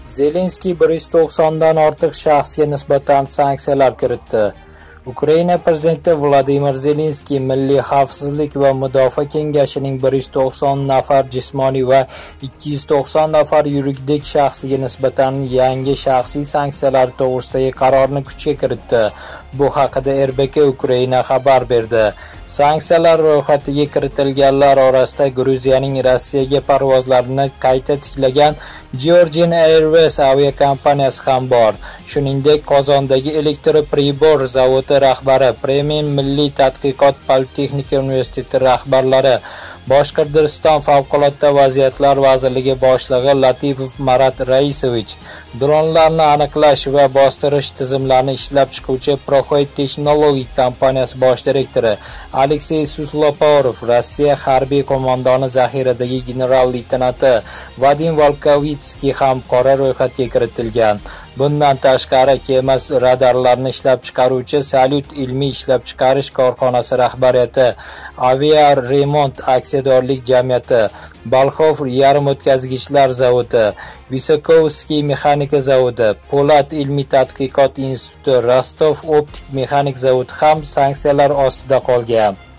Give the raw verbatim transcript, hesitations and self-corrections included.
Zelenskiy bir yuz to'qson dan ortiq shaxsga nisbatan sanksiyalar kiritdi. Ukraina prezidenti Vladimir Zelenskiy Milliy xavfsizlik va mudofaa kengashining bir yuz to'qson nafar jismoniy va ikki yuz to'qson nafar yuridik shaxsiga nisbatan yangi shaxsiy sanksiyalar to'g'risidagi qarorni kuchga kiritdi. Bu haqida R B K Ukraina xabar berdi. Sanksiyalar ro'yxatiga kiritilganlar orasida Gruziyaning Rossiyaga parvozlarini qayta tiklagan Georgian Airways aviakompaniyasi ham bor. Shuningdek, Qozondagi Elektropribor zavodi rahbari, Premium Milliy tadqiqot politexnika universiteti rahbarlari, Boshqirdiston favqulodda vaziyatlar vazirligi boshlig'i Latifov Marat Raisovich, dronlarni aniqlash va bostirish tizimlarini ishlab chiquvchi Proxoid Technology kompaniyasi bosh direktori Aleksey Susloporov, Rossiya harbiy qo'mondoni zaxiradagi general-leytenanti Vadim Volkovitskiy ham qora ro'yxatga kiritilgan. Bundan tashqari, kema radarlarini ishlab chiqaruvchi Salyut ilmiy ishlab chiqarish korxonasi rahbariyati, Avia Remont aksiyadorlik jamiyati, Balxov yarim o'tkazgichlar zavodi, Visokovskiy mexanika zavodi, Po'lat ilmiy tadqiqot instituti, Rostov optik mexanik zavodi ham sanksiyalar ostida qolgan.